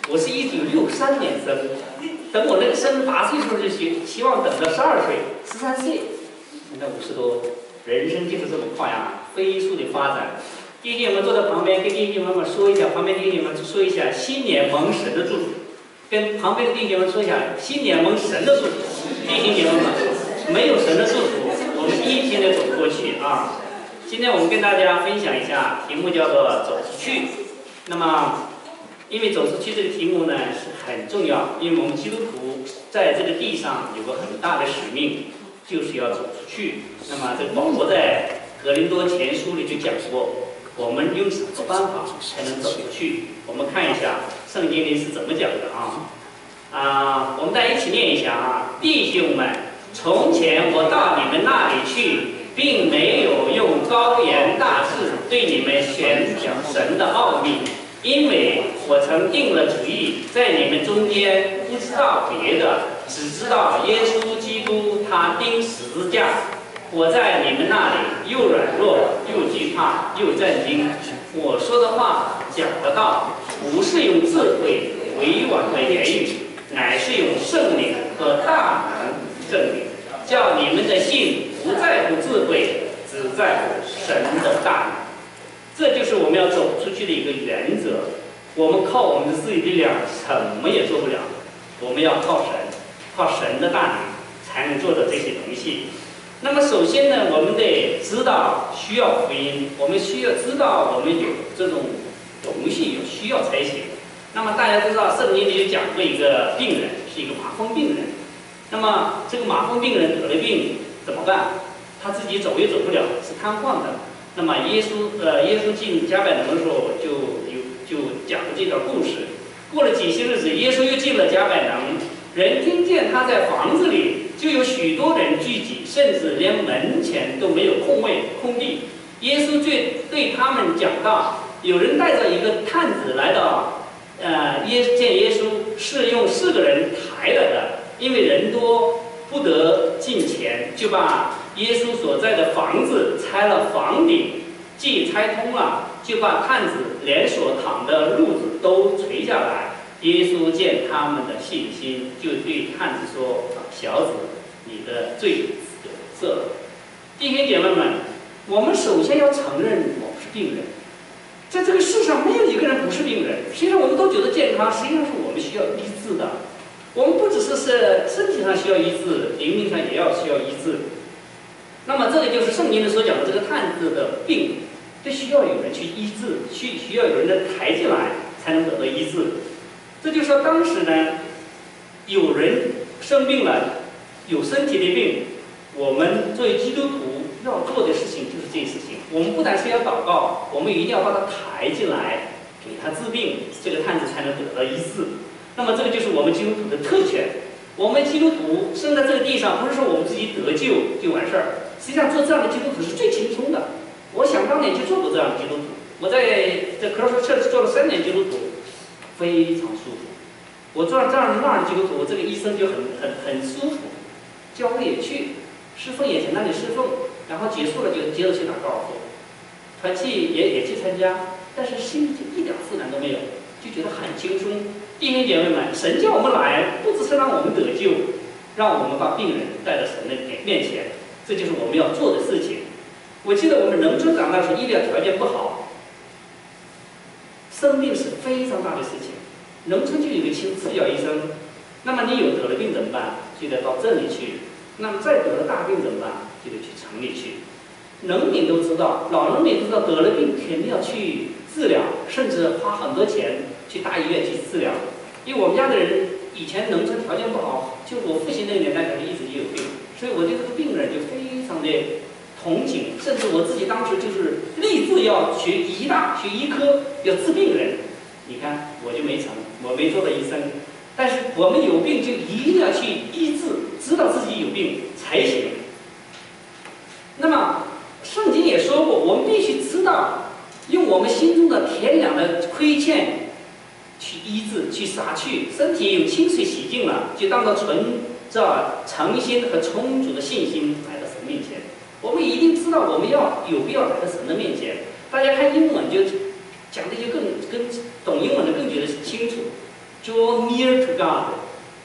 我是1963年生，等我那个生8岁的时候就希望等到12岁、13岁，现在50多，人生就是这么快啊，飞速的发展。弟兄姐妹坐在旁边，跟弟兄姐妹说一下，旁边弟兄姐妹说一下新年蒙神的祝福，跟旁边的弟兄姐妹说一下新年蒙神的祝福。弟兄姐妹们，没有神的祝福，我们一天的走不过去啊。今天我们跟大家分享一下，题目叫做走出去。那么，因为走出去这个题目呢是很重要，因为我们基督徒在这个地上有个很大的使命，就是要走出去。那么，这个保罗在格林多前书里就讲过，我们用什么办法才能走出去？我们看一下圣经里是怎么讲的啊。我们大家一起念一下啊，弟兄们，从前我到你们那里去，并没有用高言大志对你们宣讲神的奥秘，因为我曾定了主意，在你们中间不知道别的，只知道耶稣基督他钉十字架。我在你们那里又软弱又惧怕又震惊。我说的话讲的道，不是用智慧委婉的言语，乃是用圣灵和大能证明，叫你们的信不在乎智慧，只在乎神的大能。这就是我们要走出去的一个原则。我们靠我们的自己力量什么也做不了，我们要靠神，靠神的大能才能做到这些东西。那么首先呢，我们得知道需要福音，我们需要知道我们有这种东西，有需要才行。那么大家都知道，圣经里就讲过一个病人，是一个麻风病人。那么这个麻风病人得了病怎么办？他自己走也走不了，是瘫痪的。那么耶稣进加百农的时候就讲了这段故事。过了几些日子，耶稣又进了加百农，人听见他在房子里，就有许多人聚集，甚至连门前都没有空地。耶稣就对他们讲道，有人带着一个探子来到见耶稣，是用4个人抬来的，因为人多不得进前，就把耶稣所在的房子拆了房顶，既拆通了，就把探子连所躺的褥子都垂下来。耶稣见他们的信心，就对探子说：“小子，你的罪得赦了。”弟兄姐妹们，我们首先要承认我们是病人。在这个世上没有一个人不是病人。虽然我们都觉得健康，实际上是我们需要医治的。我们不只是身体上需要医治，灵命上也要需要医治。那么这个就是圣经里所讲的这个探子的病，这需要有人去医治，需要有人的抬进来才能得到医治。这就是说，当时呢，有人生病了，有身体的病，我们作为基督徒要做的事情就是这些事情。我们不但是要祷告，我们一定要把他抬进来，给他治病，这个探子才能得到医治。那么这个就是我们基督徒的特权。我们基督徒生在这个地上，不是说我们自己得救就完事儿。实际上做这样的基督徒是最轻松的。我想当年就做过这样的基督徒，我在这科尔社做了3年基督徒，非常舒服。我做了这样的基督徒，这个医生就很舒服，教会也去，侍奉也在那里侍奉，然后结束了就接着去打高尔夫，团契也去参加，但是心里就一点负担都没有，就觉得很轻松。弟兄姐妹们，神叫我们来，不只是让我们得救，让我们把病人带到神的面前，这就是我们要做的事情。我记得我们农村长大时，医疗条件不好，生病是非常大的事情。农村就有个私教医生，那么你有得了病怎么办？就得到镇里去。那么再得了大病怎么办？就得去城里去。农民都知道，老农民知道得了病肯定要去治疗，甚至花很多钱去大医院去治疗。因为我们家的人以前农村条件不好，就我父亲那个年代可能一直就有病，所以我对这个病人就非常的同情，甚至我自己当时就是立志要学医大、学医科，要治病人。你看我就没成，我没做到医生。但是我们有病就一定要去医治，知道自己有病才行。那么圣经也说过，我们必须知道，用我们心中的天良的亏欠去医治、去杀去，身体有清水洗净了，就当作存着诚心和充足的信心来到神面前。我们一定知道，我们有必要来到神的面前。大家看英文就讲的就更懂英文的更觉得清楚。 ，draw near to God,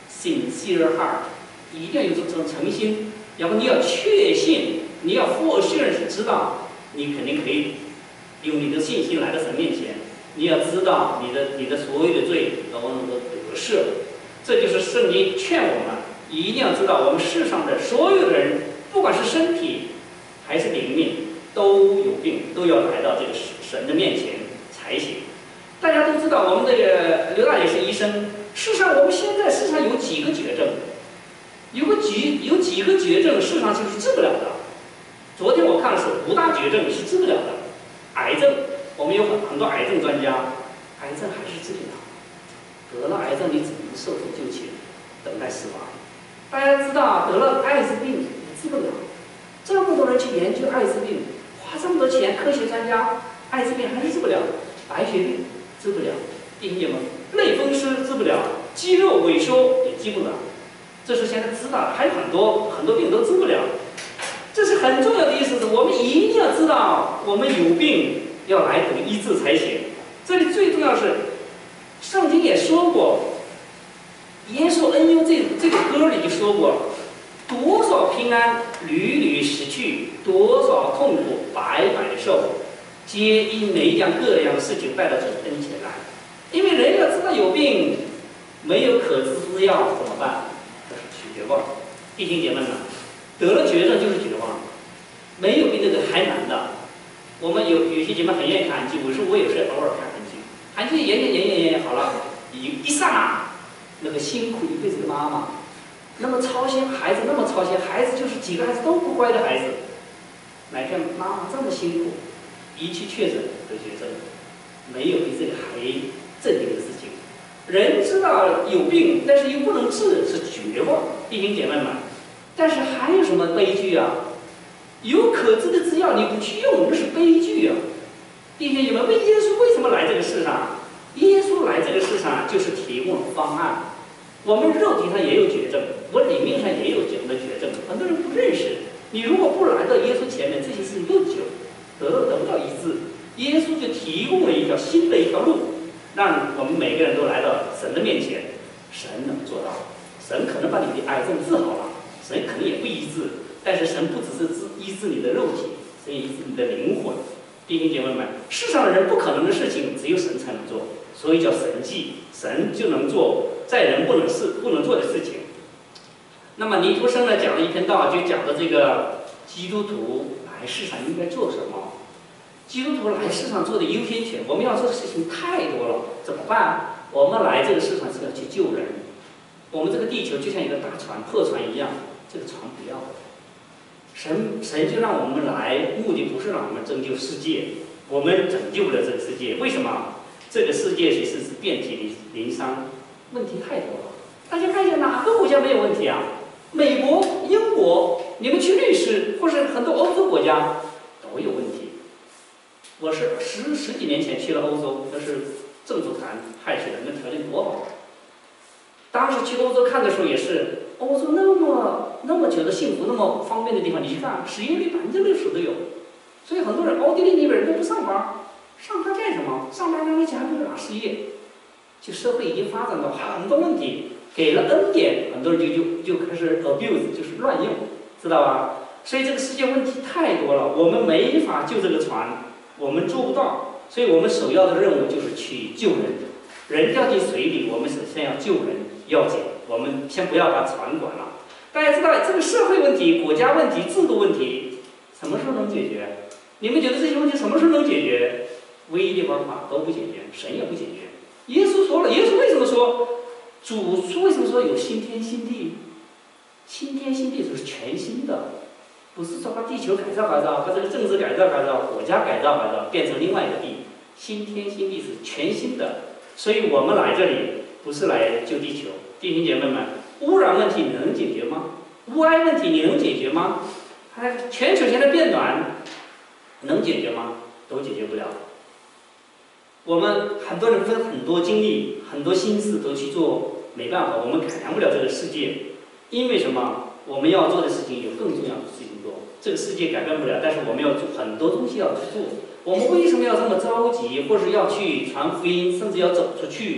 sincere heart， 一定要有这种诚心，然后你要确信，你要for sure是知道，你肯定可以用你的信心来到神面前。你要知道你的所有的罪能够得赦，这就是圣经劝我们一定要知道，我们世上的所有的人，不管是身体还是灵命，都有病，都要来到这个神的面前才行。大家都知道，我们这个刘大爷是医生，事实上我们现在世上有几个绝症，有几个绝症事实上就是治不了的。昨天我看的是5大绝症是治不了的，癌症。我们有很多癌症专家，癌症还是治不了。得了癌症，你只能受苦就寝，等待死亡。大家知道，得了艾滋病也治不了。这么多人去研究艾滋病，花这么多钱，科学专家，艾滋病还是治不了。白血病治不了，弟兄姐妹，类风湿治不了，肌肉萎缩也治不了。这是现在知道，还有很多病都治不了。这是很重要的意思，是我们一定要知道，我们有病。要来得医治才行。这里最重要是，圣经也说过，耶稣恩忧这个歌里就说过，多少平安屡屡失去，多少痛苦白白的受，皆因每一样各样的事情带到主跟前来。因为人要知道有病，没有可治之药怎么办？这是绝望。弟兄姐妹们，得了绝症就是绝望，没有比这个还难的。我们有些姐妹很愿意看韩剧，我说我有时偶尔看韩剧，韩剧演好了，一刹那，那个辛苦一辈子的妈妈，那么操心孩子，那么操心孩子，就是几个孩子都不乖的孩子，哪天妈妈这么辛苦，一去确诊得绝症，没有比这个还震惊的事情。人知道有病，但是又不能治，是绝望，弟兄姐妹们。但是还有什么悲剧啊？有可治的之药你不去用，那是悲剧啊！弟兄姐妹，耶稣为什么来这个世上？耶稣来这个世上就是提供了方案。我们肉体上也有绝症，我灵命上也有这样的绝症，很多人不认识。你如果不来到耶稣前面，这些事情都得不到医治。耶稣就提供了一条新的一条路，让我们每个人都来到神的面前。神能做到，神可能把你的癌症治好了，神可能也不医治。但是神不只是医治你的肉体，神也医治你的灵魂。弟兄姐妹们，世上的人不可能的事情，只有神才能做，所以叫神迹，神就能做在人不能做的事情。那么尼徒生呢讲了一篇道，就讲的这个基督徒来世上应该做什么。基督徒来世上做的优先权，我们要做的事情太多了，怎么办？我们来这个世上是要去救人。我们这个地球就像一个大船，破船一样，这个船不要了。神就让我们来，目的不是让我们拯救世界，我们拯救不了这个世界。为什么？这个世界其实是遍体鳞伤，问题太多了。大家看一下，哪个国家没有问题啊？美国、英国，你们去律师，或是很多欧洲国家都有问题。我是十几年前去了欧洲，那是政府团派去的，那条件多好。当时去欧洲看的时候也是，欧洲那么久的幸福，那么方便的地方，你去看，失业率60%都有。所以很多人奥地利那边人都不上班，上班干什么？上班没钱还不是拿失业。就社会已经发展到很多问题，给了恩典，很多人就开始 abuse， 就是乱用，知道吧？所以这个世界问题太多了，我们没法救这个船，我们做不到。所以我们首要的任务就是去救人。人掉进水里，我们首先要救人要紧，我们先不要把船管了。大家知道这个社会问题、国家问题、制度问题，什么时候能解决？你们觉得这些问题什么时候能解决？唯一的方法都不解决，神也不解决。耶稣说了，耶稣为什么说？主为什么说有新天新地？新天新地就是全新的，不是说把地球改造，把这个政治改造，国家改造，变成另外一个地。新天新地是全新的。所以我们来这里不是来救地球，弟兄姐妹们，污染问题你能解决吗？污染问题你能解决吗？全球现在变暖，能解决吗？都解决不了。我们很多人分很多精力、很多心思都去做，没办法，我们改良不了这个世界。因为什么？我们要做的事情有更重要的事情做。这个世界改变不了，但是我们要做很多东西要去做。我们为什么要这么着急，或是要去传福音，甚至要走出去？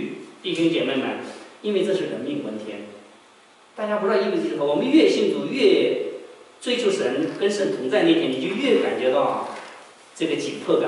弟兄姐妹们，因为这是人命关天。大家不知道意味着什么？我们越信主，越追求神，跟神同在那天，你就越感觉到这个紧迫感。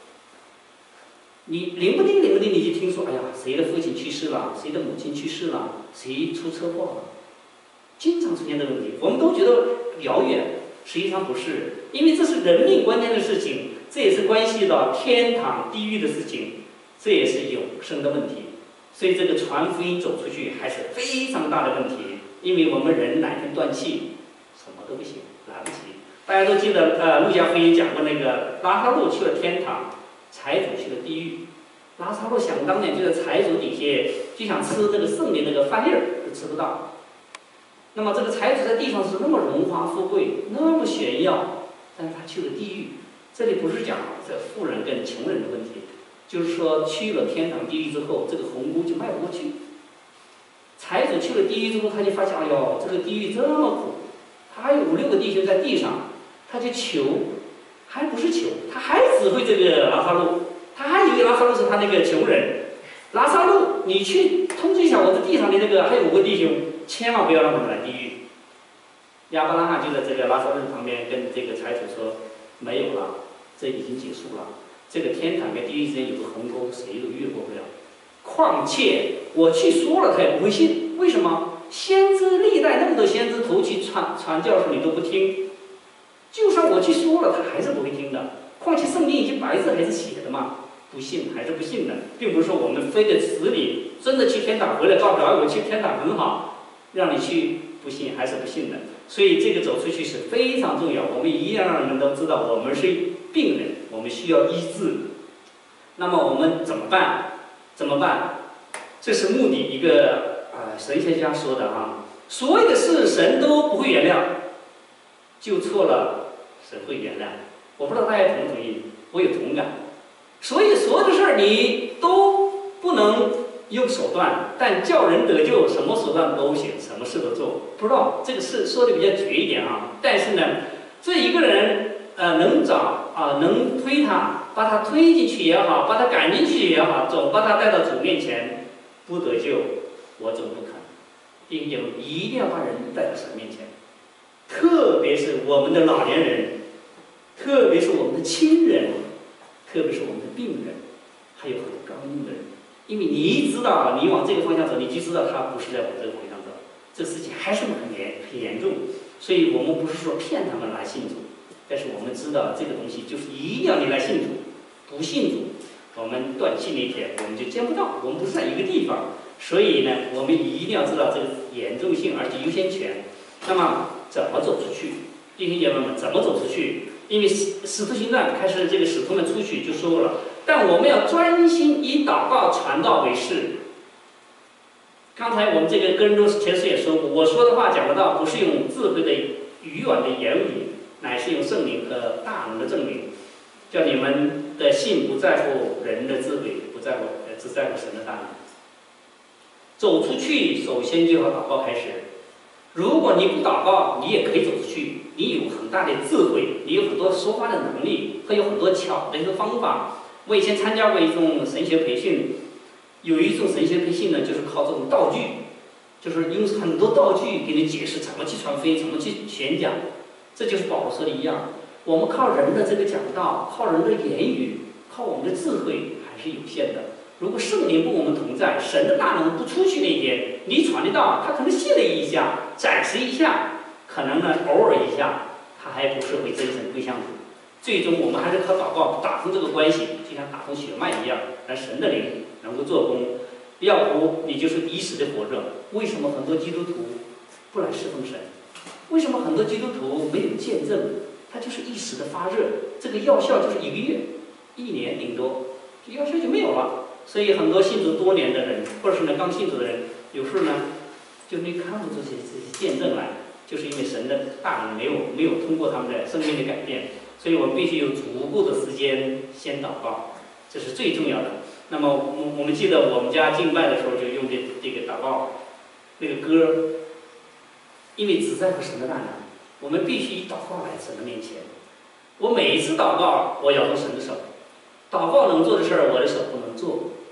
你灵不丁，你就听说，哎呀，谁的父亲去世了，谁的母亲去世了，谁出车祸了，经常出现这个问题。我们都觉得遥远，实际上不是，因为这是人命关天的事情，这也是关系到天堂、地狱的事情，这也是永生的问题。所以这个传福音走出去还是非常大的问题，因为我们人哪天断气，什么都不行，来不及。大家都记得，路加福音讲过那个拉撒路去了天堂，财主去了地狱。拉撒路想当年就在财主底下，就想吃这个圣灵那个饭粒儿，都吃不到。那么这个财主在地上是那么荣华富贵，那么炫耀，但是他去了地狱。这里不是讲这富人跟穷人的问题，就是说去了天堂地狱之后，这个鸿沟就迈不过去。财主去了地狱之后，他就发现，哎呦，这个地狱这么苦，他还有5、6个弟兄在地上，他就求，还不是求，他还指挥这个拉撒路，他还以为拉撒路是他那个穷人。拉撒路，你去通知一下我这地上的那个还有5个弟兄，千万不要让他们来地狱。亚伯拉罕就在这个拉撒路旁边跟这个财主说，没有了，这已经结束了。这个天堂跟地狱之间有个鸿沟，谁都越过不了。况且我去说了，他也不会信。为什么？先知历代那么多先知头去传教时，你都不听。就算我去说了，他还是不会听的。况且圣经已经白字还是写的嘛，不信还是不信的，并不是说我们非得使你真的去天堂回来告诉我去天堂很好，让你去不信还是不信的。所以这个走出去是非常重要，我们一定要让人们都知道我们是病人，我们需要医治。那么我们怎么办？这是目的。一个神学家说的哈，所有的事神都不会原谅，就错了，神会原谅。我不知道大家同不同意，我有同感。所以所有的事儿你都不能用手段，但叫人得救，什么手段都行，什么事都做。不知道这个事说的比较绝一点啊，但是呢，这一个人能找能推他，把他推进去也好，把他赶进去也好，总把他带到主面前，不得救，我总不肯。弟兄姐妹，一定要把人带到神面前，特别是我们的老年人，特别是我们的亲人，特别是我们的病人，还有很多刚硬的人。因为你知道，你往这个方向走，你就知道他不是在往这个方向走，这事情还是很严重。所以我们不是说骗他们来信主，但是我们知道这个东西就是一定要你来信主，不信主，我们断气那天我们就见不到，我们不是在一个地方。所以呢，我们一定要知道这个严重性，而且优先权。那么怎么走出去？弟兄姐妹们，怎么走出去？因为使徒行传开始，这个使徒们出去就说了，但我们要专心以祷告传道为事。刚才我们这个哥林多前书也说过，我说的话讲的道，不是用智慧的愚婉的言语，乃是用圣灵和大能的证明，叫你们的信不在乎人的智慧，不在乎只在乎神的大能。走出去，首先就要祷告开始。如果你不祷告，你也可以走出去。你有很大的智慧，你有很多说话的能力，会有很多巧的一个方法。我以前参加过一种神学培训，有一种神学培训呢，就是靠这种道具，就是用很多道具给你解释怎么去传福音，怎么去宣讲。这就是保罗说的一样，我们靠人的这个讲道，靠人的言语，靠我们的智慧还是有限的。如果圣灵不跟我们同在，神的大能不出去那一天，你传的道，他可能信了一下，展示一下，可能呢偶尔一下，他还不是会真正归向主。最终我们还是靠祷告打通这个关系，就像打通血脉一样，让神的灵能够做工。要不你就是一时的活着。为什么很多基督徒不来侍奉神？为什么很多基督徒没有见证？他就是一时的发热，这个药效就是1个月、1年顶多，这药效就没有了。所以很多信主多年的人，或者是呢刚信主的人，有时候呢就没看出这些见证来，就是因为神的大能没有通过他们的生命的改变。所以我们必须有足够的时间先祷告，这是最重要的。那么我们记得我们家敬拜的时候就用这个祷告那个歌，因为只在乎神的大能，我们必须以祷告来神的面前。我每一次祷告，我摇动神的手。祷告能做的事儿，我的手不能做。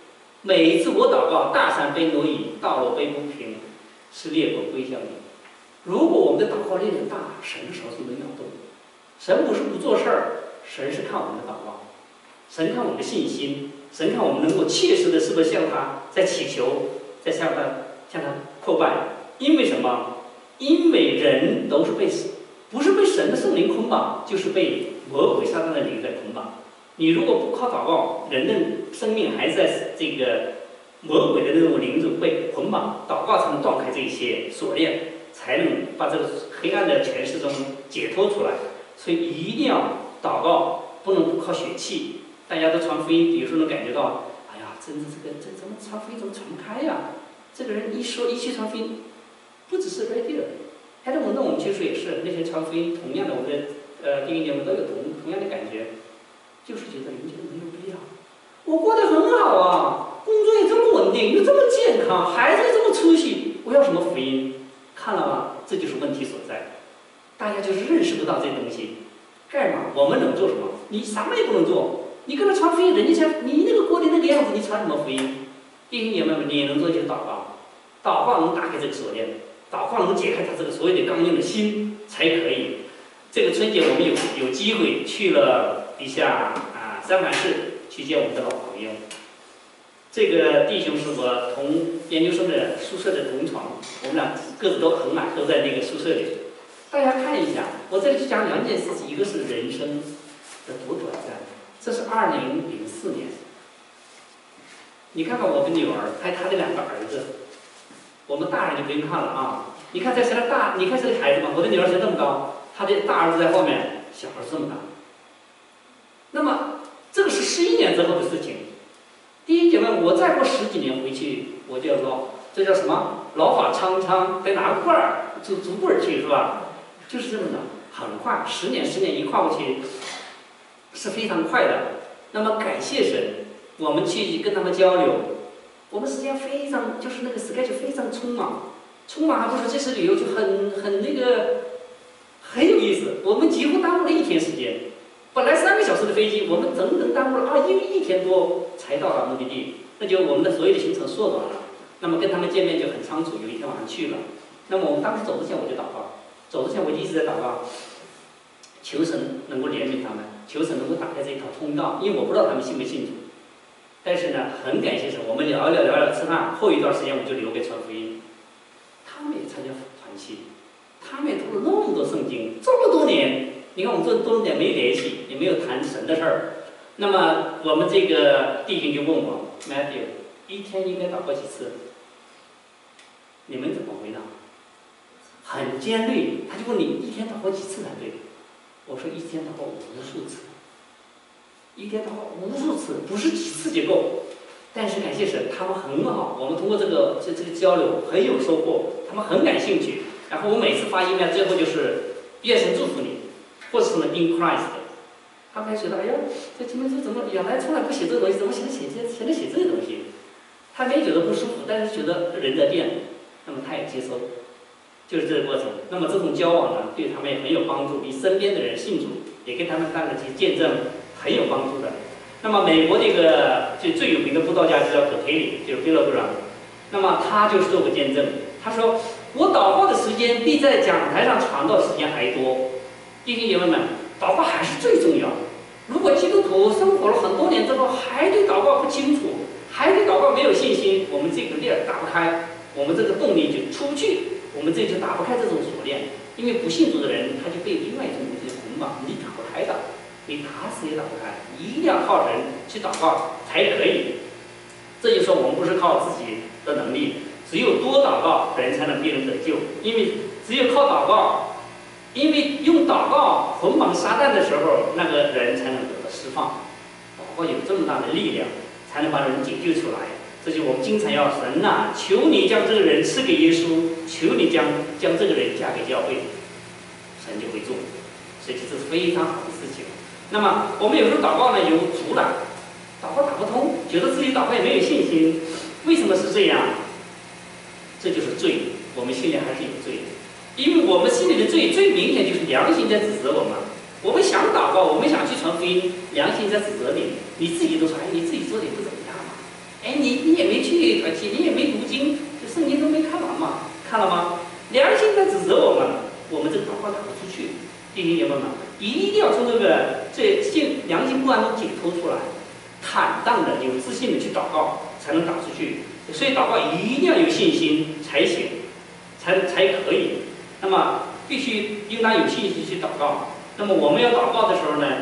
每一次我祷告，大山被挪移，道路被不平，是列国归向你。如果我们的祷告力量大，神手是能摇动。神不是不做事儿，神是看我们的祷告，神看我们的信心，神看我们能够切实的是不是向他在祈求，在向他叩拜。因为什么？因为人都是不是被神的圣灵捆绑，就是被魔鬼撒旦的灵在捆绑。你如果不靠祷告，人的生命还是在这个魔鬼的那种灵中被捆绑，祷告才能断开这些锁链，才能把这个黑暗的权势中解脱出来。所以一定要祷告，不能不靠血气。大家都传福音，有时候能感觉到，哎呀，真的这怎么传福音怎么传不开呀？这个人一去传福音，不只是 radio， 还有那我们其实也是那些传福音，同样的我们的弟兄姐妹都有同样的感觉，就是觉得人觉得没有必要。我过得很好啊，工作也这么稳定，又这么健康，孩子也这么出息，我要什么福音？看了吗？这就是问题所在。大家就是认识不到这东西。干嘛？我们能做什么？你啥也不能做。你跟他传福音，人家讲你那个过的那个样子，你传什么福音？弟兄姐妹们，你能做就是祷告，祷告能打开这个锁链，祷告能解开他这个所有的刚硬的心才可以。这个春节我们有机会去了一下三藩市去见我们的老朋友。这个弟兄是我同研究生的宿舍的同床，我们俩个子都很矮，都在那个宿舍里。大家看一下，我这里就讲两件事情，一个是人生的多短暂，这是2004年。你看看我的女儿，还有她的2个儿子，我们大人就不用看了啊。你看这谁的大？你看这个孩子吗？我的女儿才这么高，她的大儿子在后面，小孩这么大。那么这个是11年之后的事情。弟兄姐妹，我再过10几年回去，我就要说，这叫什么？老法苍苍，得拿棍儿竹棍儿去，是吧？就是这么的，很快，10年一跨过去，是非常快的。那么感谢神，我们去跟他们交流，我们时间非常，就是那个 schedule 非常匆忙，还不是这次旅游就很那个很有意思。我们几乎耽误了1天时间，本来3个小时的飞机，我们整整耽误了1天多才到达目的地，那就我们的所有的行程缩短了。那么跟他们见面就很仓促，有一天晚上去了。那么我们当时走之前我就祷告。走之前我一直在祷告，求神能够怜悯他们，求神能够打开这一条通道，因为我不知道他们信不信主。但是呢，很感谢神，我们聊了吃饭，后一段时间我就留给传福音。他们也参加团契，他们也读了那么多圣经，这么多年，你看我们这么多年没联系，也没有谈神的事儿。那么我们这个弟兄就问我 Matthew， 一天应该祷告几次？你们怎么回答？很尖锐，他就问你一天祷告几次才对？我说一天祷告无数次，一天祷告无数次，不是几次就够。但是感谢神，他们很好，我们通过这个交流很有收获，他们很感兴趣。然后我每次发email最后就是愿神祝福你，或者是呢 in Christ。他们还觉得哎呀，这今天怎么原来从来不写这个东西，怎么现在写这个东西？他没觉得不舒服，但是觉得人在变，那么他也接受。就是这个过程。那么这种交往呢，对他们也很有帮助，比身边的人信主，也给他们带来这些见证很有帮助的。那么美国这个最有名的布道家就叫葛培理，就是 Bill Graham。那么他就是做过见证，他说我祷告的时间比在讲台上传道时间还多。弟兄姐妹们，祷告还是最重要。如果基督徒生活了很多年之后，还对祷告不清楚，还对祷告没有信心，我们这个链打不开，我们这个动力就出不去。我们这就打不开这种锁链，因为不信主的人他就被另外一种东西捆绑，你打不开的，你打死也打不开，一定要靠人去祷告才可以。这就说我们不是靠自己的能力，只有多祷告，人才能必人得救。因为只有靠祷告，因为用祷告捆绑撒旦的时候，那个人才能得到释放。祷告有这么大的力量，才能把人解救出来。这就我们经常要神呐，求你将这个人赐给耶稣，求你将这个人嫁给教会，神就会做。所以这是非常好的事情。那么我们有时候祷告呢有阻拦，祷告打不通，觉得自己祷告也没有信心，为什么是这样？这就是罪，我们心里还是有罪的，因为我们心里的罪最明显就是良心在指责我们。我们想祷告，我们想去传福音，良心在指责你，你自己都说，哎，你自己做的也不怎么样嘛。 哎，你也没去团契，你也没读经，这圣经都没看完嘛，看了吗？良心在指责我们，我们这个祷告打不出去。弟兄姐妹们，一定要从这良心不安中解脱出来，坦荡的、有自信的去祷告，才能打出去。所以祷告一定要有信心才行，才可以。那么必须应当有信心去祷告。那么我们要祷告的时候呢，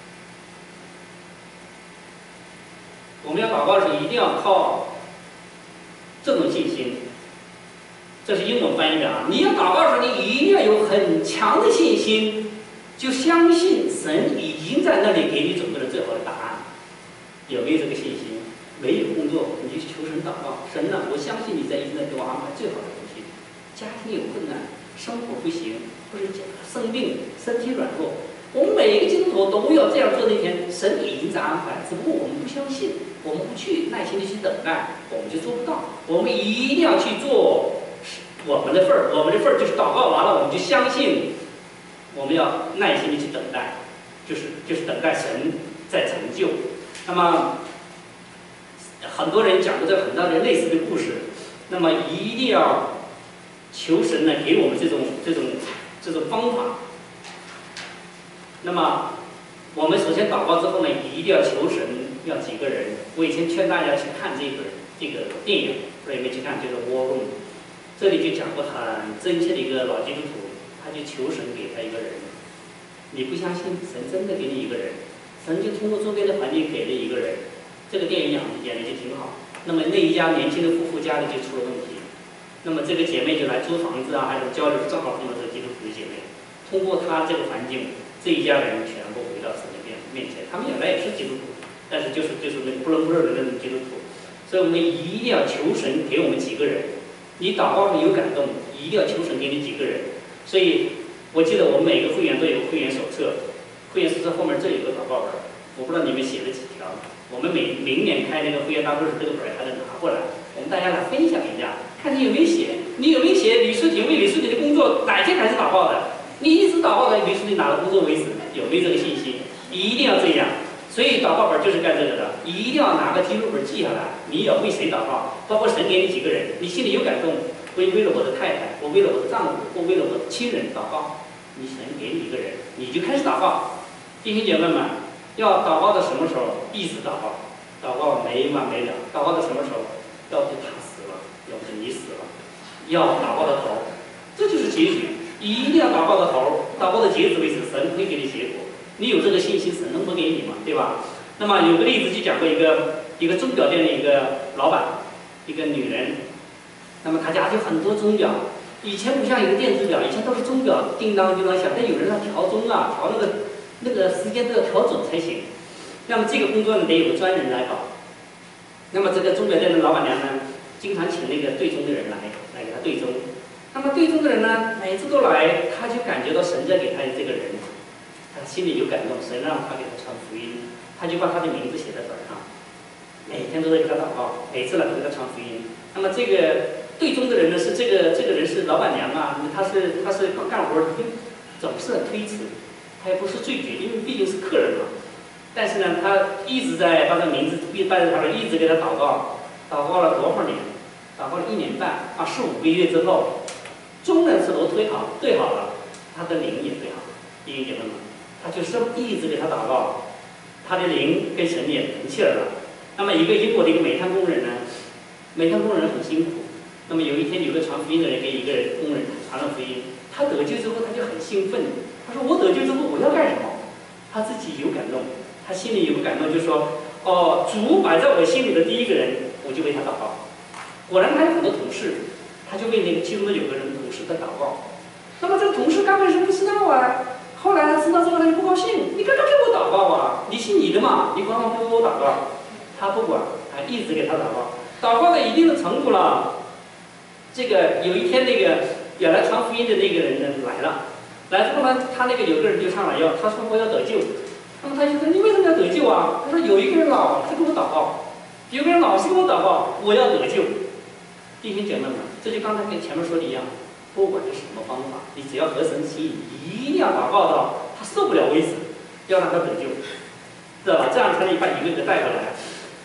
一定要靠这种信心。这是英文翻译的啊！你要祷告的时候，你一定要有很强的信心，就相信神已经在那里给你准备了最好的答案。有没有这个信心？没有工作，你就求神祷告，神啊，我相信你在一直在给我安排最好的东西。家庭有困难，生活不行，或者生病，身体软弱，我们每一个基督徒都要这样做的一天，神已经在安排，只不过我们不相信，我们不去耐心的去等待，我们就做不到。我们一定要去做我们的份儿，我们的份儿就是祷告完了，我们就相信，我们要耐心的去等待，就是等待神在成就。那么很多人讲过这很多的类似的故事，那么一定要求神呢给我们这种方法。那么我们首先祷告之后呢，一定要求神要几个人。我以前劝大家去看这个电影，不知道有没有去看，就是《War Room》。这里就讲过很真切的一个老基督徒，他就求神给他一个人。你不相信，神真的给你一个人，神就通过周边的环境给了一个人。这个电影演的就挺好。那么那一家年轻的夫妇家里就出了问题，那么这个姐妹就来租房子啊，还有交流，正好碰到这个基督徒的姐妹。通过她这个环境，这一家人全部回到神的面前。他们原来也是基督徒，但是就是那不伦不类的那种基督徒。所以我们一定要求神给我们几个人。你祷告上有感动，一定要求神给你几个人。所以我记得我们每个会员都有会员手册，会员手册后面这有个祷告本，我不知道你们写了几条。我们明年开那个会员大会时，这个本还得拿过来，我们大家来分享一下，看你有没有写。你有没有写李书婷为李书婷的工作哪天开始祷告的？你一直祷告到李书婷拿了工作为止，有没有这个信心？一定要这样。所以祷告本就是干这个的，一定要拿个记录本记下来。你要为谁祷告？包括神给你几个人，你心里有感动，为了我的太太，我为了我的丈夫，我为了我的亲人祷告。你神给你一个人，你就开始祷告。弟兄姐妹们，要祷告到什么时候？一直祷告，祷告没完没了。祷告到什么时候？要不他死了，要不你死了，要祷告到头，这就是结局。一定要祷告到头，祷告到截止为止，神会给你结果。你有这个信心，神能不给你吗？对吧？那么有个例子就讲过一个钟表店的一个老板，一个女人，那么她家就很多钟表。以前不像有个电子表，以前都是钟表叮当叮当响，但有人要调钟啊，调那个时间都要调准才行。那么这个工作呢，得有个专人来搞。那么这个钟表店的老板娘呢，经常请那个对钟的人来给他对钟。那么对钟的人呢，每次都来，他就感觉到神在给他这个人。他心里有感动，神让他给他传福音，他就把他的名字写在本上，每天都在给他祷告，每次来都给他传福音。那么这个对钟的人呢，是这个人是老板娘啊，他是干活总是很推辞，他也不是拒绝，因为毕竟是客人嘛。但是呢，他一直在把他名字带在旁边，一直给他祷告，祷告了多少年？祷告了1年半啊，4、5个月之后，钟呢是都对好了，他的灵也对好，弟兄姐妹们。他就是一直给他祷告，他的灵跟神也同气了。那么一个英国的一个煤炭工人呢，煤炭工人很辛苦。那么有一天有个传福音的人给一个工人传了福音，他得救之后他就很兴奋，他说我得救之后我要干什么？他自己有感动，他心里有个感动，就说哦，主摆在我心里的第一个人，我就为他祷告。果然他有很多同事，他就为那个其中的有个人同事在祷告。那么这个同事刚开始不知道啊。后来他知道之后，他就不高兴。你刚刚给我祷告啊，你信你的嘛，你光不给我祷告，他不管，他一直给他祷告，祷告到一定的程度了。这个有一天，那个要来传福音的那个人呢来了，来之后呢，他那个有个人就上来他说我要得救。那么他就说你为什么要得救啊？他说有一个人老是给我祷告，有个人老是给我祷告，我要得救。弟兄姐妹们，这就刚才跟前面说的一样。不管是什么方法，你只要合神心意，一定要祷告到他受不了为止，要让他得救，知道吧？这样才能把一个个带回来。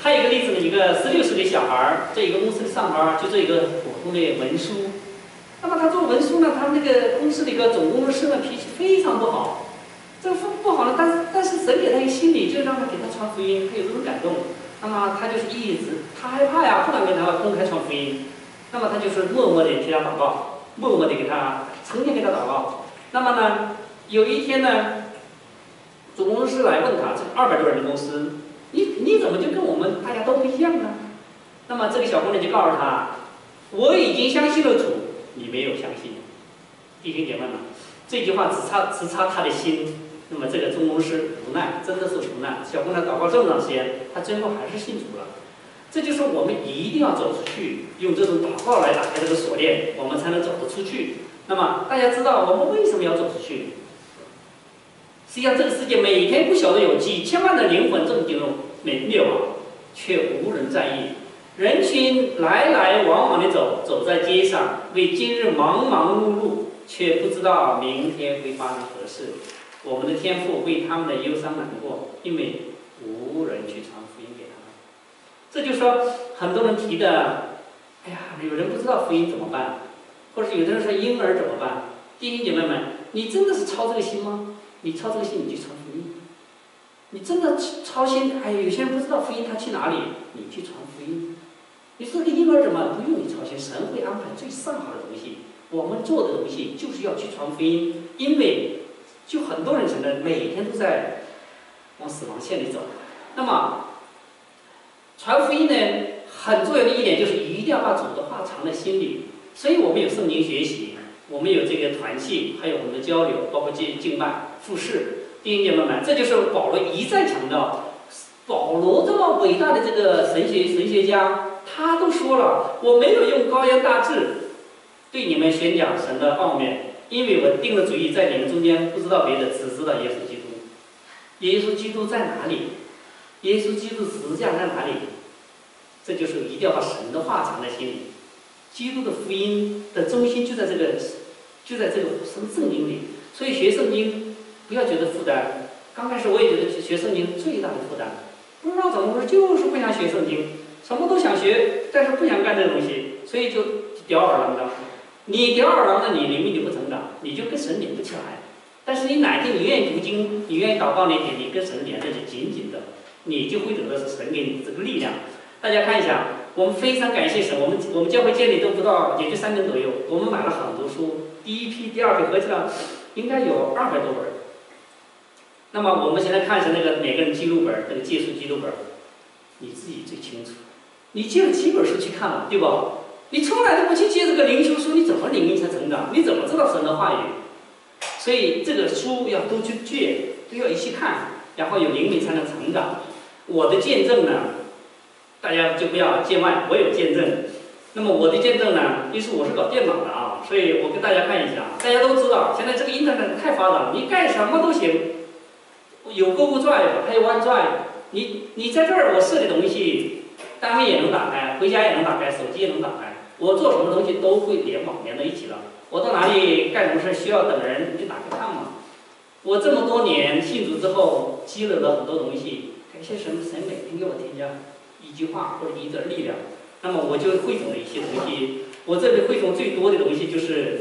还有一个例子呢，一个16岁的小孩儿，在一个公司里上班，就做一个普通的文书。那么他做文书呢，他那个公司的一个总工程师呢，脾气非常不好。这个不好呢，但是神给他一个心理，就让他给他传福音，他有这种感动。那么他就是一直，他害怕呀，不能给他公开传福音。那么他就是默默地替他祷告，默默地给他成天给他祷告。那么呢，有一天呢，总工程师来问他，这200多人的公司，你怎么就跟我们大家都不一样呢？那么这个小姑娘就告诉他，我已经相信了主，你没有相信。弟兄姐妹们，这句话直插他的心。那么这个总工程师无奈，真的是无奈。小姑娘祷告这么长时间，她最后还是信主了。这就是我们一定要走出去，用这种祷告来打开这个锁链，我们才能走得出去。那么大家知道我们为什么要走出去？实际上，这个世界每天不晓得有几千万的灵魂正进入灭亡，却无人在意。人群来来往往的走在街上，为今日忙忙碌碌，却不知道明天会发生何事。我们的天父为他们的忧伤难过，因为无人去传福音给他们。这就是说，很多人提的，哎呀，有人不知道福音怎么办，或者是有的人说婴儿怎么办？弟兄姐妹们，你真的是操这个心吗？你操这个心，你去传福音。你真的操心，哎，有些人不知道福音他去哪里，你去传福音。你说这个婴儿怎么不用你操心？神会安排最上好的东西。我们做的东西就是要去传福音，因为就很多人承认每天都在往死亡线里走。那么传福音呢，很重要的一点就是一定要把主的话藏在心里。所以我们有圣经学习，我们有这个团契，还有我们的交流，包括敬拜、服事。弟兄姐妹们，这就是保罗一再强调。保罗这么伟大的这个神学家，他都说了，我没有用高言大志对你们宣讲神的奥秘，因为我定了主意，在你们中间不知道别的，只知道耶稣基督。耶稣基督在哪里？耶稣基督十字架在哪里？这就是一定要把神的话藏在心里。基督的福音的中心就在这个圣经里。所以学圣经不要觉得负担。刚开始我也觉得学圣经最大的负担，不知道怎么回事，就是不想学圣经，什么都想学，但是不想干这个东西，所以就吊儿郎当。你吊儿郎当，你灵命就不成长，你就跟神连不起来。但是你哪天你愿意读经，你愿意祷告那天，你跟神连着就紧紧的，你就会得到神给你这个力量。大家看一下，我们非常感谢神，我们教会建立都不到，也就3年左右，我们买了很多书，第一批、第二批合起来应该有200多本。那么我们现在看一下那个每个人记录本，那个借书记录本，你自己最清楚。你借了几本书去看了，对吧？你从来都不去借这个灵修书，你怎么灵命才成长？你怎么知道神的话语？所以这个书要都去借，都要一起看，然后有灵命才能成长。我的见证呢，大家就不要见外，我有见证。那么我的见证呢，因为我是搞电脑的啊，所以我跟大家看一下。大家都知道，现在这个 internet 太发达了，你干什么都行。有 Google Drive， 还有 OneDrive， 你在这儿我设的东西，单位也能打开，回家也能打开，手机也能打开。我做什么东西都会联网连在一起了。我到哪里干什么事需要等人去打开看嘛。我这么多年信主之后，积累了很多东西，感谢神每天给我添加一句话或者一点力量。那么我就汇总了一些东西。我这里汇总最多的东西就是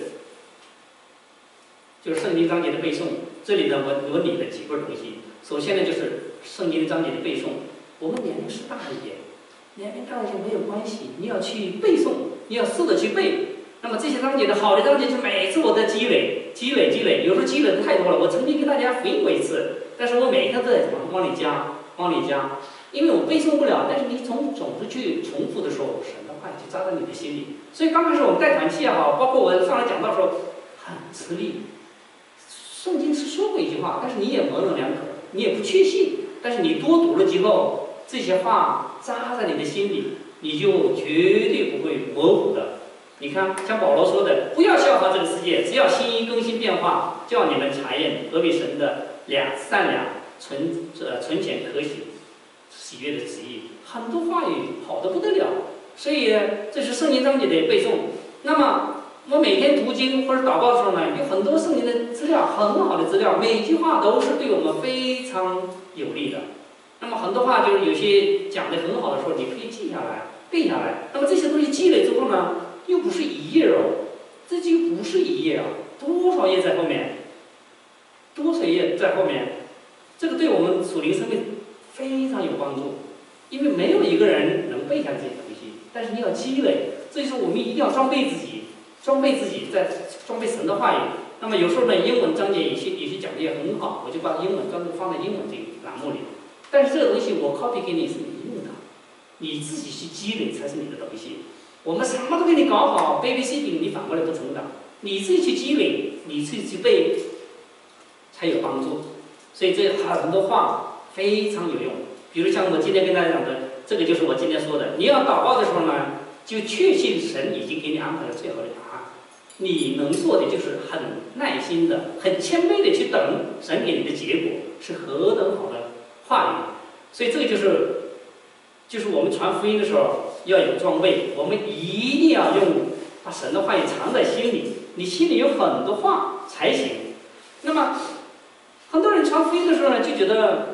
圣经章节的背诵。这里呢，我理了几个东西。首先呢，就是圣经章节的背诵。我们年龄是大一点，年龄大一些没有关系，你要去背诵，你要试着去背。那么这些章节的好的章节，就每次我在积累，有时候积累的太多了。我曾经跟大家回应过一次，但是我每一天都在往里加，因为我背诵不了。但是你总是去重复的时候，神的话就扎在你的心里。所以刚开始我们带团契也好，包括我上来讲到的时候，很吃力。圣经是说过一句话，但是你也模棱两可，你也不确信。但是你多读了之后，这些话扎在你的心里，你就绝对不会模糊的。你看，像保罗说的，不要效法这个世界，只要心意更新变化，叫你们查验何为神的善良、纯全可喜悦的旨意。很多话语好得不得了，所以这是圣经章节的背诵。那么我每天读经或者祷告的时候呢，有很多圣经的资料，很好的资料，每句话都是对我们非常有利的。 那么很多话就是有些讲的很好的时候，你可以记下来、背下来。那么这些东西积累之后呢，又不是一页哦，这就不是一页啊，多少页在后面，多少页在后面，这个对我们属灵生命非常有帮助，因为没有一个人能背下这些东西，但是你要积累，这就是我们一定要装备自己，装备自己，在装备神的话语。那么有时候呢，英文章节有些讲的也很好，我就把英文专门放在英文这个栏目里。但是这个东西我 copy 给你是没用的，你自己去积累才是你的东西。我们什么都给你搞好 ，babysitting 你反过来不成长，你自己去积累，你自己去背，才有帮助。所以这很多话非常有用。比如像我今天跟大家讲的，这个就是我今天说的，你要祷告的时候呢，就确信神已经给你安排了最好的答案。你能做的就是很耐心的、很谦卑的去等神给你的结果，是何等好的话语。所以这个就是我们传福音的时候要有装备，我们一定要把神的话语藏在心里，你心里有很多话才行。那么很多人传福音的时候呢，就觉得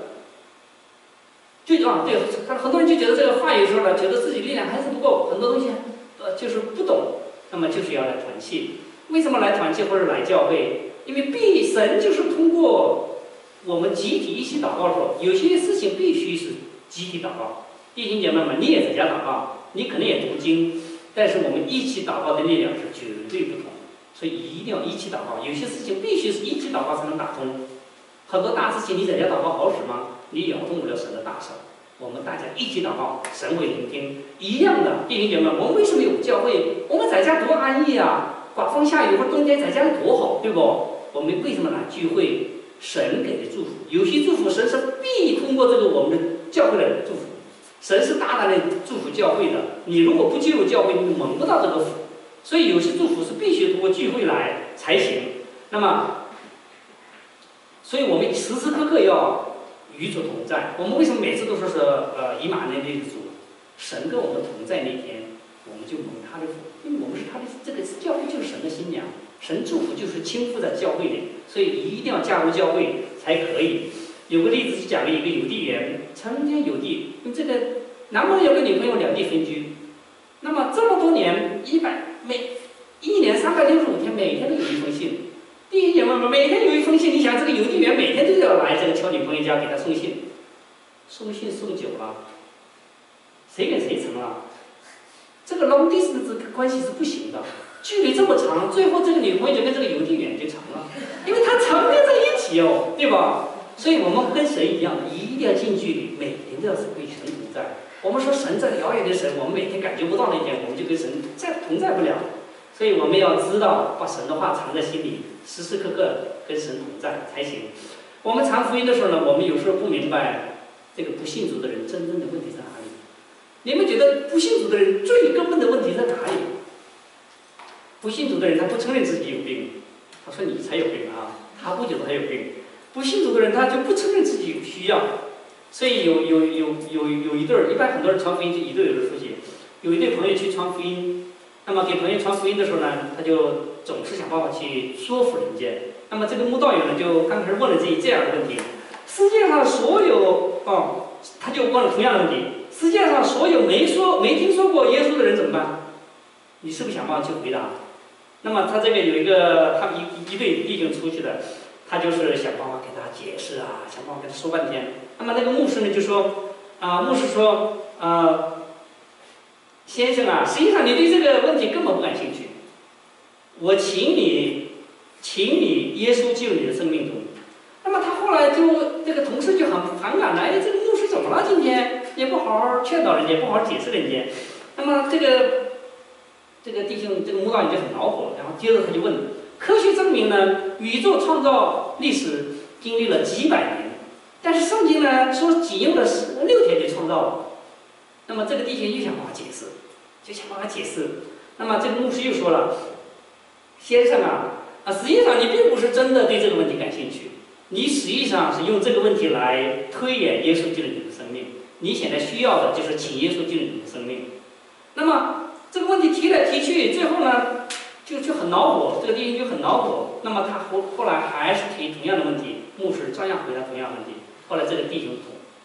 很多人就觉得这个话语的时候呢，觉得自己力量还是不够，很多东西就是不懂。那么就是要来团契，为什么来团契或者来教会？因为神就是通过我们集体一起祷告的时候，有些事情必须是集体祷告。弟兄姐妹们，你也在家祷告，你可能也读经，但是我们一起祷告的力量是绝对不同，所以一定要一起祷告。有些事情必须是一起祷告才能打通。很多大事情你在家祷告好使吗？你摇动不了神的大手。我们大家一起祷告，神会聆听。一样的，弟兄姐妹，我们为什么有教会？我们在家多安逸啊！刮风下雨或者冬天在家里多好，对不？我们为什么来聚会？神给的祝福，有些祝福神是必通过这个我们的教会来祝福。神是大大的祝福教会的。你如果不进入教会，你蒙不到这个福。所以有些祝福是必须通过聚会来才行。那么，所以我们时时刻刻要与主同在。我们为什么每次都说是以马内利的主？神跟我们同在那天，我们就蒙他的福，因为我们是他的这个教会就是神的新娘，神祝福就是倾覆在教会里，所以一定要加入教会才可以。有个例子是讲了一个邮递员，成天邮递，这个男朋友跟女朋友两地分居，那么这么多年一年365天，每天都有一封信。弟兄姐妹们，每天有一封信，你想这个邮递员每天都要来这个俏女朋友家给他送信，送久了，谁跟谁成了？这个 long distance 关系是不行的，距离这么长，最后这个女朋友就跟这个邮递员就成了，因为他常跟在一起哦，对吧？所以我们跟神一样的，一定要近距离，每天都要跟神同在。我们说神在遥远的神，我们每天感觉不到那天，我们就跟神同在不了。所以我们要知道，把神的话藏在心里，时时刻刻跟神同在才行。我们传福音的时候呢，我们有时候不明白这个不信主的人真正的问题在哪里。你们觉得不信主的人最根本的问题在哪里？不信主的人他不承认自己有病，他说你才有病啊，他不觉得他有病。不信主的人他就不承认自己有需要。所以有一对儿，一般很多人传福音就一对儿的出去。有一对朋友去传福音，那么给朋友传福音的时候呢，他就总是想办法去说服人家。那么这个慕道友呢，就刚开始问了这样的问题：世界上所有他就问了同样的问题：世界上所有没听说过耶稣的人怎么办？你是不是想办法去回答？那么他这个有一个他们一对弟兄出去的，他就是想办法给他解释啊，想办法给他说半天。那么那个牧师呢就说牧师说先生啊，实际上你对这个问题根本不感兴趣。我请你耶稣进入你的生命中。那么他后来就这个同事就很反感了，这个牧师怎么了？今天也不好好劝导人家，不好好解释人家。那么这个弟兄这个慕道人就很恼火，然后接着他就问：科学证明呢，宇宙创造历史经历了几百年，但是圣经呢说仅用了6天就创造了。那么这个弟兄又想办法解释，那么这个牧师又说了：先生实际上你并不是真的对这个问题感兴趣，你实际上是用这个问题来推演耶稣进入你的生命。你现在需要的就是请耶稣进入你的生命。那么这个问题提来提去，最后呢就很恼火，这个弟兄就很恼火。那么他后来还是提同样的问题，牧师照样回答同样的问题。后来这个弟兄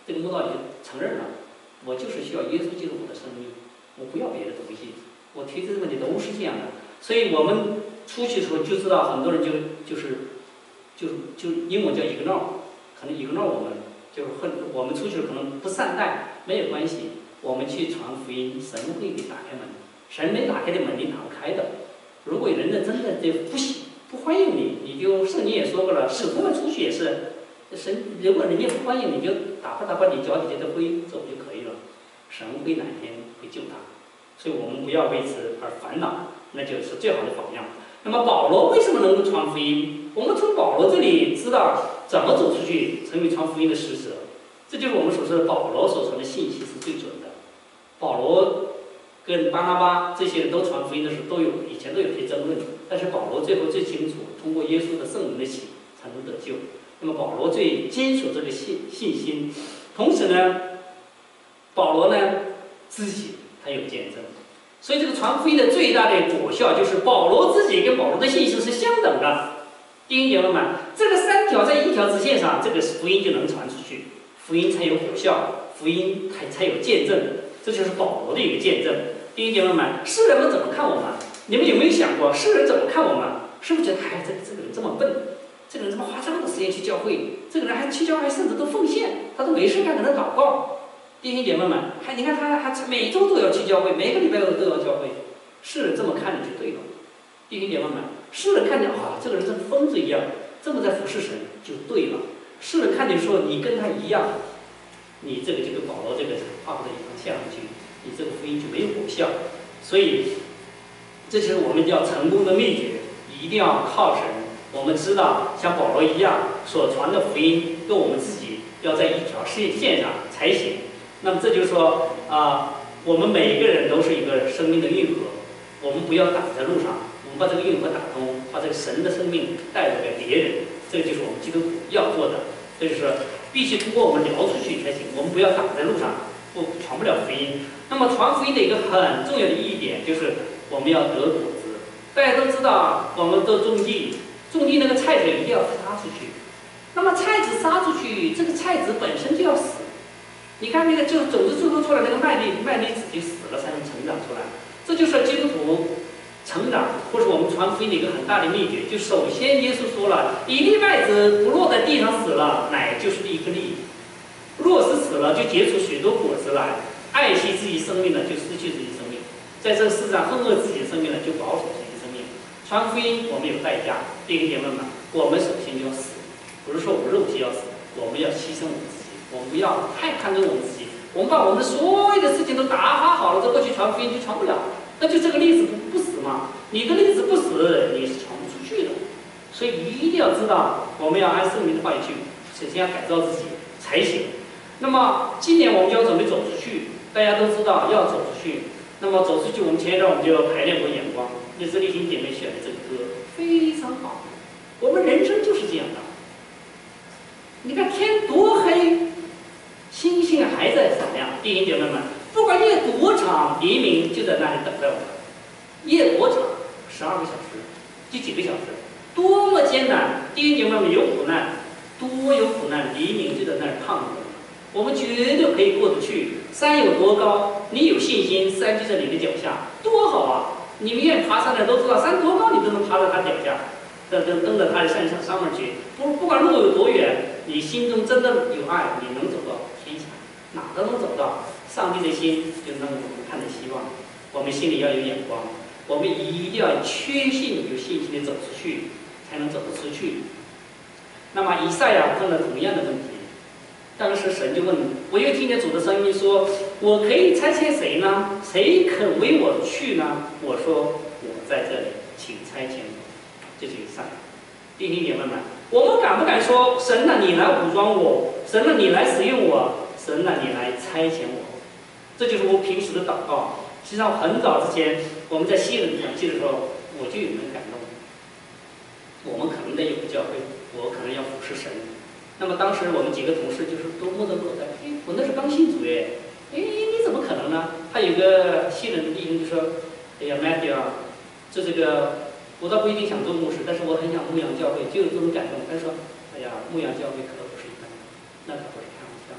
这个慕道你就承认了，我就是需要耶稣进入我的生命，我不要别的东西。我提这个问题都是这样的，所以我们出去的时候就知道，很多人就是英文叫 ignore， 可能 ignore 我们，就是我们出去可能不善待，没有关系，我们去传福音，神会给打开门，神没打开的门你打不开的。如果人家真的就不欢迎你，你就圣经也说过了，使徒们出去也是，神如果人家不欢迎你，就打发你脚底下的灰走就可以了，神会哪天会救他，所以我们不要为此而烦恼，那就是最好的榜样。那么保罗为什么能够传福音？我们从保罗这里知道怎么走出去，成为传福音的使者，这就是我们所说的保罗所传的信息是最准的。保罗跟巴拿巴这些人都传福音的时候，以前都有些争论，但是保罗最后最清楚，通过耶稣的圣灵的洗才能得救。那么保罗最坚守这个信心，同时呢，保罗呢自己他有见证，所以这个传福音的最大的果效就是保罗自己跟保罗的信心是相等的。弟兄姐妹们，这个3条在一条直线上，这个福音就能传出去，福音才有果效，福音才有见证，这就是保罗的一个见证。弟兄姐妹们，世人们怎么看我们？你们有没有想过，世人怎么看我们？是不是觉得这个人这么笨，这个人怎么花这么多时间去教会？这个人还去教会，甚至都奉献，他都没事干，可能祷告。弟兄姐妹们，你看他还每周都要去教会，每个礼拜都要教会。世人这么看你就对了。弟兄姐妹们，世人看见这个人像疯子一样，这么在服侍神就对了。世人看见说你跟他一样，你这个就跟保罗这个话不的一样下去，你这个福音就没有果效。所以，这就是我们要成功的秘诀，一定要靠神。我们知道，像保罗一样所传的福音，跟我们自己要在一条线上才行。那么这就是说我们每一个人都是一个生命的运河，我们不要挡在路上，我们把这个运河打通，把这个神的生命带入给别人，这个就是我们基督徒要做的。这就是必须通过我们聊出去才行，我们不要挡在路上，传不了福音。那么传福音的一个很重要的一点就是我们要得果子。大家都知道，我们都种地那个菜籽一定要撒出去。那么菜籽撒出去，这个菜籽本身就要死。你看那个就种子最后出来那个麦粒子就死了才能成长出来。这就是基督徒成长或者我们传福音的一个很大的秘诀。就首先耶稣说了，一粒麦子不落在地上死了，乃就是一颗粒；若是死了，就结出许多果子来。爱惜自己生命的，就失去自己生命；在这个世上恨恶自己的生命的，就保守自己的生命。传福音我们有代价，弟兄姐妹们，我们首先就要死，不是说我们肉体要死，我们要牺牲我们自己，我们不要太看重我们自己，我们把我们的所有的事情都打发好了之后去传福音就传不了，那就这个例子不死嘛，你的例子不死，你是传不出去的。所以一定要知道，我们要按圣灵的话语去，首先要改造自己才行。那么今年我们就要准备走出去，大家都知道要走出去。那么走出去，我们前一段我们就排练过眼光，也是丽萍姐妹选的这个歌，非常好。我们人生就是这样的。你看天多黑，星星还在闪亮。弟兄姐妹们，不管夜多长，黎明就在那里等待我们。夜多长，12个小时，就几个小时，多么艰难！弟兄姐妹们有苦难，多有苦难，黎明就在那里盼望着我们绝对可以过得去。山有多高，你有信心，山就在你的脚下，多好啊！你们愿意爬山的都知道，山多高你都能爬到它脚下，登到它的山上面去。不管路有多远，你心中真的有爱，你能走到天下，哪都能走到。上帝的心就让我们看到希望。我们心里要有眼光，我们一定要确信有信心的走出去，才能走得出去。那么以赛亚碰到同样的问题。当时神就问我，又听见主的声音说：“我可以差遣谁呢？谁肯为我去呢？”我说：“我在这里，请差遣我。”这就是以赛亚。弟兄姐妹们，我们敢不敢说：“神啊，你来武装我；神啊，你来使用我；神啊，你来差遣我？”这就是我平时的祷告。实际上，很早之前我们在西人团契的时候，我就有那个感动。我们可能得有个教会，我可能要服侍神。那么当时我们几个同事就是都摸着口袋，我那是刚信主你怎么可能呢？还有个西人的弟兄就说：“哎呀 ，Matthew 啊，这个我倒不一定想做牧师，但是我很想牧羊教会，就有这种感动。”他说：“哎呀，牧羊教会可不是一般的，那可不是开玩笑，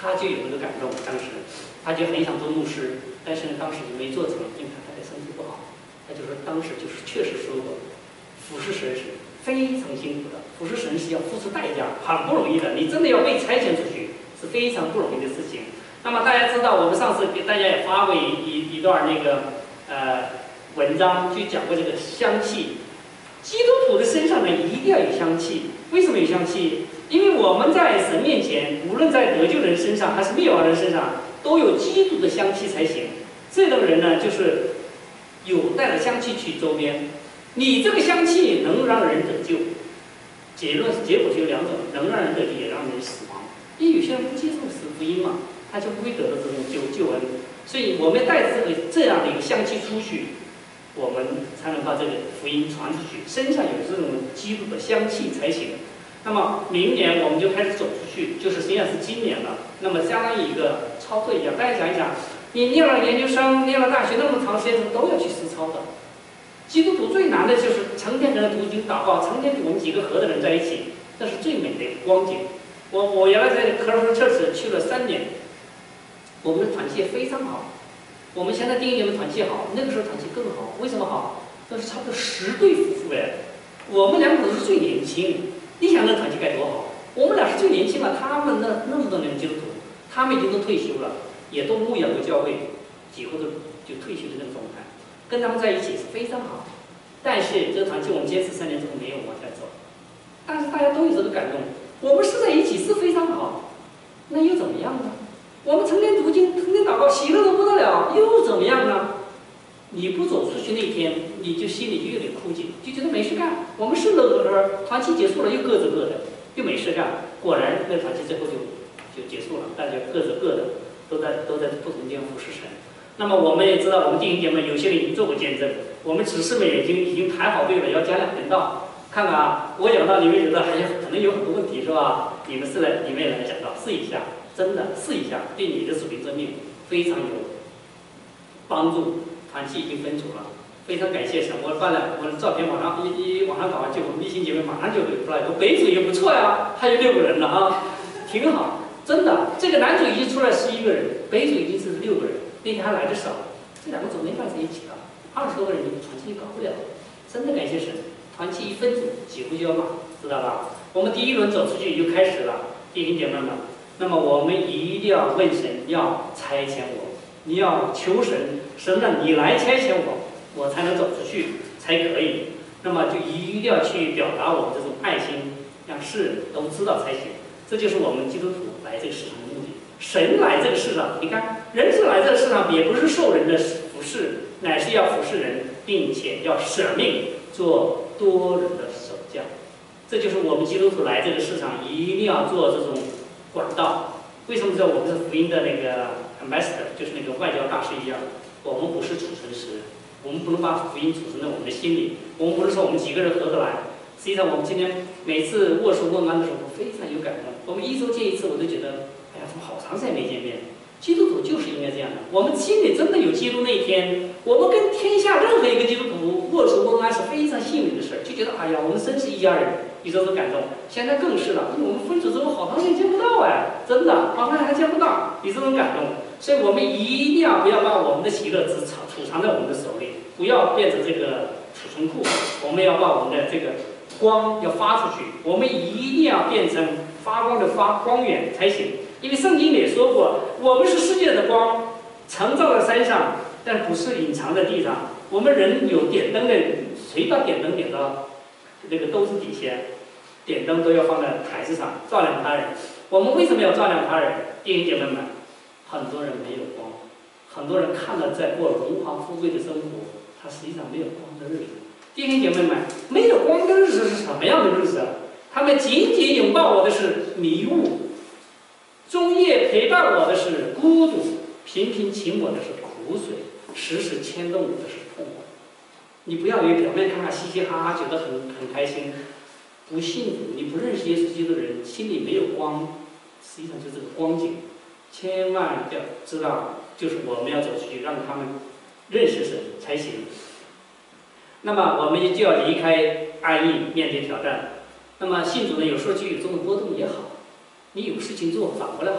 他就有那个感动，当时他就很想做牧师，但是呢，当时没做成，因为他太太身体不好。他就说当时就是确实说过，服侍神是非常辛苦的，服侍神是要付出代价，很不容易的。你真的要被差遣出去，是非常不容易的事情。那么大家知道，我们上次给大家也发过一段那个文章，就讲过这个香气。基督徒的身上呢，一定要有香气。为什么有香气？因为我们在神面前，无论在得救人身上还是灭亡人身上，都有基督的香气才行。这种人呢，就是有带着香气去周边。你这个香气能让人得救，结果就有两种：能让人得救，也让人死亡。因为有些人不接受福音嘛，他就不会得到这种救恩。所以我们带着这样的一个香气出去，我们才能把这个福音传出去，身上有这种基督的香气才行。那么明年我们就开始走出去，就是实际上是今年了。那么相当于一个操课一样，大家想一想，你念了研究生，念了大学那么长时间，都要去实操的。基督徒最难的就是成天跟人读经祷告，成天跟我们几个合的人在一起，这是最美的光景。我原来在科尔彻斯去了3年，我们的团契也非常好。我们现在弟兄姐妹团契好，那个时候团契更好。为什么好？那是差不多10对夫妇哎，我们两口子是最年轻。你想那团契该多好？我们俩是最年轻了，他们那么多年基督徒，他们已经都退休了，也都牧养过教会，几乎都就退休的那个状态，跟他们在一起是非常好。但是这个团契我们坚持3年之后没有往下走，但是大家都有这个感动，我们是在一起是非常好，那又怎么样呢？我们成天读经，成天祷告，喜乐的不得了，又怎么样呢？你不走出去那天，你就心里就有点枯寂，就觉得没事干。我们是乐呵呵，团契结束了又各自各的，又没事干。果然，那团契最后就结束了，大家各自各的，都在不同地方服侍神。那么我们也知道，我们弟兄姐妹有些人已经做过见证，我们执事们已经排好队了，要讲2天道。看看啊，我讲到你们觉得还有可能有很多问题是吧？你们也来讲到，试一下，真的试一下，对你的属灵生命非常有帮助。团契已经分组了，非常感谢神。我发了我的照片，网上搞完，就我们弟兄姐妹马上就出来。我北组也不错呀，还有6个人了啊，挺好，真的。这个南组已经出来11个人，北组已经是6个人，那天还来的少，这2个组没办在一起了，20多个人团契搞不了，真的感谢神。团契一分组，几乎就要满，知道吧？我们第1轮走出去就开始了，弟兄姐妹们。那么我们一定要问神，要差遣我，你要求神，神让你来差遣我，我才能走出去，才可以。那么就一定要去表达我们这种爱心，让世人都知道才行。这就是我们基督徒来这个世上的目的。神来这个世上，你看，人是来这个世上，也不是受人的服侍，乃是要服侍人，并且要舍命做多人的手匠。这就是我们基督徒来这个世上一定要做这种管道。为什么说我们是福音的那个 ambassador， 就是那个外交大使一样？我们不是储存石，我们不能把福音储存在我们的心里。我们不是说我们几个人合得来。实际上，我们今天每次握手问安的时候，我非常有感动。我们1周见1次，我都觉得，哎呀，怎么好长时间没见面？基督徒就是应该这样的。我们心里真的有基督那一天，我们跟天下任何一个基督徒握手问安是非常幸运的事儿，就觉得哎呀，我们真是一家人，有这种感动。现在更是了，因为我们分组之后好长时间见不到哎，真的，好长时间还见不到，有这种感动。所以我们一定要不要把我们的喜乐只储藏在我们的手里，不要变成这个储存库。我们要把我们的这个光要发出去，我们一定要变成发光的光源才行。因为圣经里也说过，我们是世界的光，常照在山上，但不是隐藏在地上。我们人有点灯的，谁把点灯点到那个兜子底下？点灯都要放在台子上，照亮他人。我们为什么要照亮他人？弟兄姐妹们，很多人没有光，很多人看到在过荣华富贵的生活，他实际上没有光的日子。弟兄姐妹们，没有光的日子是什么样的日子啊？他们紧紧拥抱我的是迷雾，终夜陪伴我的是孤独，频频请我的是苦水，时时牵动我的是痛苦。你不要以为表面看看嘻嘻哈哈，觉得很开心，不幸福。你不认识耶稣基督的人，心里没有光，实际上就是这个光景。千万要知道，就是我们要走出去，让他们认识神才行。那么我们就要离开安逸，面对挑战。那么信主呢，有时候就有这种波动也好，你有事情做，反过来好。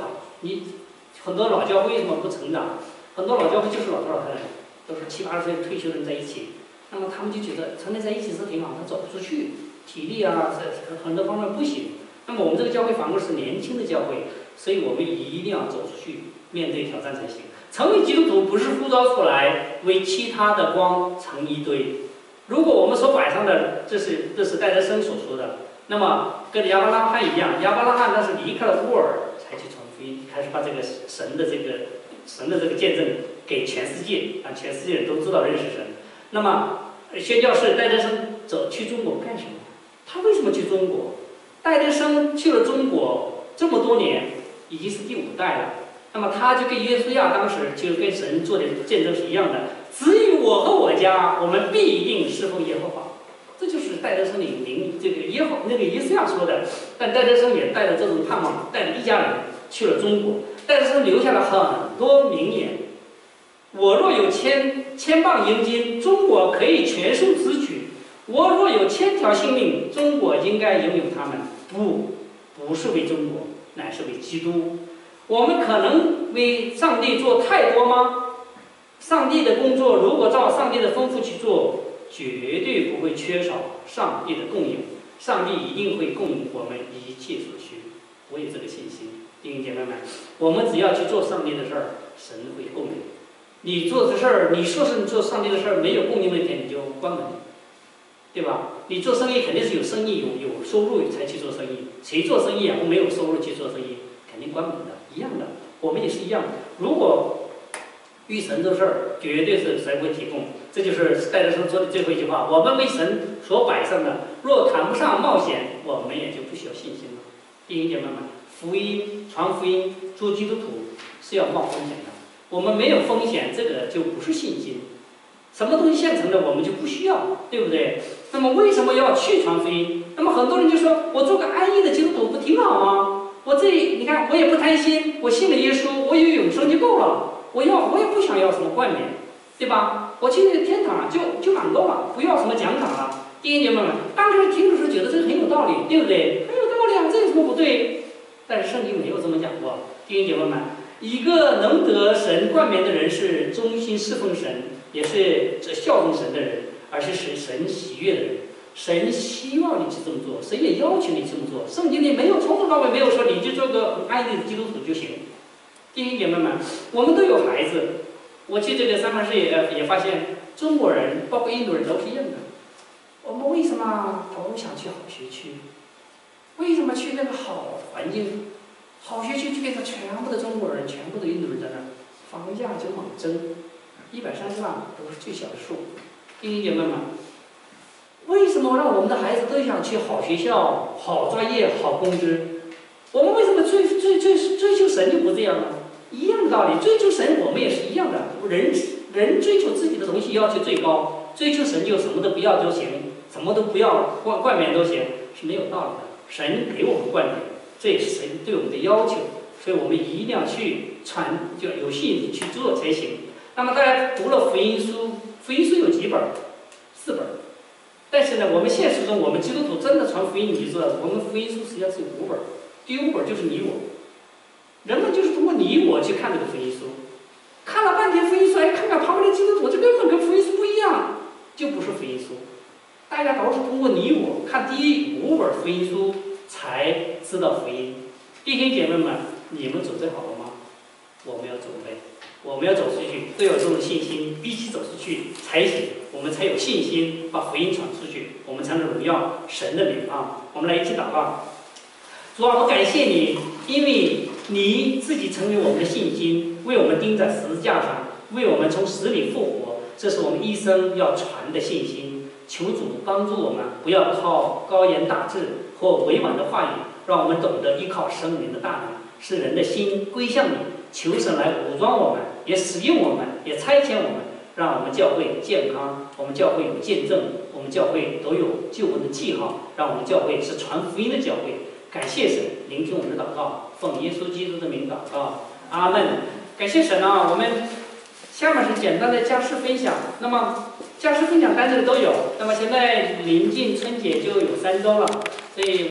你很多老教会为什么不成长？很多老教会就是老头老太太，都是70、80岁退休的人在一起，那么他们就觉得成立在一起是挺好，他走不出去，体力啊，很多方面不行。那么我们这个教会反过是年轻的教会，所以我们一定要走出去，面对挑战才行。成为基督徒不是呼召出来为其他的光成一堆。如果我们所摆上的，这是戴德生所说的，那么跟亚伯拉罕一样，亚伯拉罕他是离开了乌尔才去传福音，开始把这个神的这个见证给全世界，让全世界人都知道认识神。那么宣教士戴德生去中国干什么？他为什么去中国？戴德生去了中国这么多年，已经是第5代了。那么他就跟约书亚当时就跟神做的见证是一样的，只有我和我家，我们必定侍奉耶和华。这就是戴德生领这个约书亚说的。但戴德生也带着这种盼望，带着一家人去了中国。戴德生留下了很多名言：我若有千磅银金，中国可以全数支取；我若有1000条性命，中国应该拥有他们。不是为中国，乃是为基督。我们可能为上帝做太多吗？上帝的工作如果照上帝的吩咐去做，绝对不会缺少上帝的供应。上帝一定会供应我们一切所需。我有这个信心，弟兄姐妹们，我们只要去做上帝的事儿，神会供应。你做这事儿，你说是你做上帝的事儿，没有供应那天你就关门，对吧？你做生意肯定是有生意有收入才去做生意，谁做生意啊？我没有收入去做生意，肯定关门的。一样的，我们也是一样的。如果遇神这事儿，绝对是神会提供。这就是戴德生说的最后一句话：我们为神所摆上的，若谈不上冒险，我们也就不需要信心了。弟兄姐妹们，福音传福音做基督徒是要冒风险的。我们没有风险，这个就不是信心。什么东西现成的，我们就不需要，对不对？那么为什么要去传福音？那么很多人就说：我做个安逸的基督徒不挺好吗？我这你看，我也不贪心，我信了耶稣，我有永生就够了。我也不想要什么冠冕，对吧？我去天堂就满够了，不要什么奖赏了。弟兄姐妹们，刚开始听的时候觉得这个很有道理，对不对？很有道理啊，这有什么不对？但是圣经没有这么讲过。弟兄姐妹们，一个能得神冠冕的人是忠心侍奉神，也是效忠神的人，而是使神喜悦的人。神希望你去这么做，神也要求你这么做。圣经里没有从头到尾没有说你就做个安逸的基督徒就行。弟兄姐妹们，我们都有孩子。我去这个三藩市也发现，中国人包括印度人都是一样的。我们为什么都想去好学区？为什么去那个好环境？好学区就变成全部的中国人，全部的印度人在那儿，房价就猛增，130万都是最小的数。弟兄姐妹们，为什么让我们的孩子都想去好学校、好专业、好工资？我们为什么追求神就不这样呢？一样的道理，追求神我们也是一样的。人追求自己的东西要求最高，追求神就什么都不要都行，什么都不要冠冕都行，是没有道理的。神给我们冠冕，这也是神对我们的要求，所以我们一定要去传，就有信心去做才行。那么大家读了福音书，福音书有几本？4本。但是呢，我们现实中，我们基督徒真的传福音，你知道，我们福音书实际上是有5本，第5本就是你我。人们就是通过你我去看这个福音书，看了半天福音书，哎，看看旁边的基督徒，这根本跟福音书不一样，就不是福音书。大家都是通过你我看第5本福音书才知道福音。弟兄姐妹们，你们准备好了吗？我们要准备，我们要走出去，都有这种信心，必须走出去才行，我们才有信心把福音传出去，我们才能荣耀神的名啊！我们来一起祷告。主啊，我感谢你，因为你自己成为我们的信心，为我们钉在十字架上，为我们从死里复活，这是我们一生要传的信心。求主帮助我们，不要靠高言大志或委婉的话语，让我们懂得依靠圣灵的大能，使人的心归向你。求神来武装我们，也使用我们，也差遣我们，让我们教会健康，我们教会有见证，我们教会都有救恩的记号，让我们教会是传福音的教会。感谢神，聆听我们的祷告，奉耶稣基督的名祷告，阿门。感谢神啊！我们下面是简单的家事分享。那么家事分享单这里都有。那么现在临近春节就有3周了，所以。